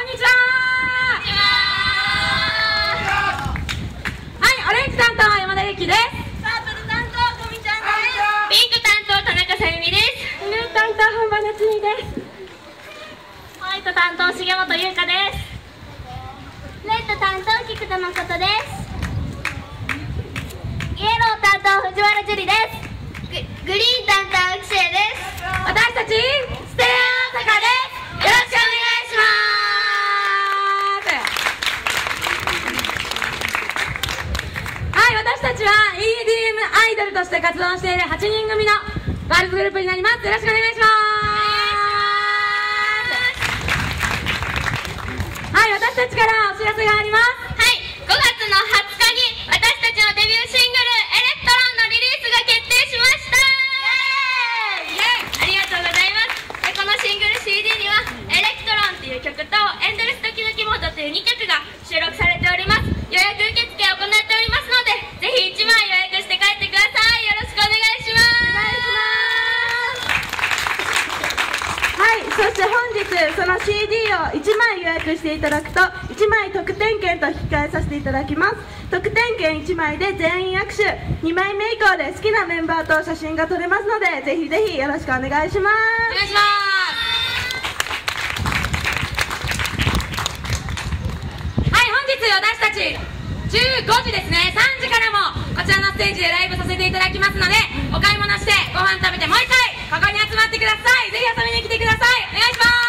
んにちは。はい、オレンジ担当山田ゆきです。 パープル担当こみちゃんです。 ピンク担当田中さゆみです。 ブルー担当本場夏美です。 ホワイト担当重本優香です。 レッド担当菊田誠です。イエロー担当藤原樹里です。グリーン担当浮瀬です。 私たちステレオ大阪です。よろしくお願いします。はい、私たちは EDM アイドルとして活動している8人組のガールズグループになります。よろしくお願いします。はい、私たちからお知らせがあります。 はい、5月の20日に私たちのデビューシングル「エレクトロン」のリリースが決定しました。イエーイ、ありがとうございます。でこのシングル CD には「エレクトロン」っていう曲と「エンドレスドキドキモード」という2曲が収録されております。予約受付を行っておりますので、ぜひ1枚予約して帰ってください。よろしくお願いします。 はい、そして本日その CD を1枚予約していただくと1枚特典券と引き換えさせていただきます。特典券1枚で全員握手、2枚目以降で好きなメンバーと写真が撮れますので、ぜひぜひよろしくお願いします。 お願いします。はい、本日私たち15時ですね、3時からもこちらのステージでライブさせていただきますので、お買い物してご飯食べてもう一回ここに集まってください。ぜひ遊びに来てください。お願いします。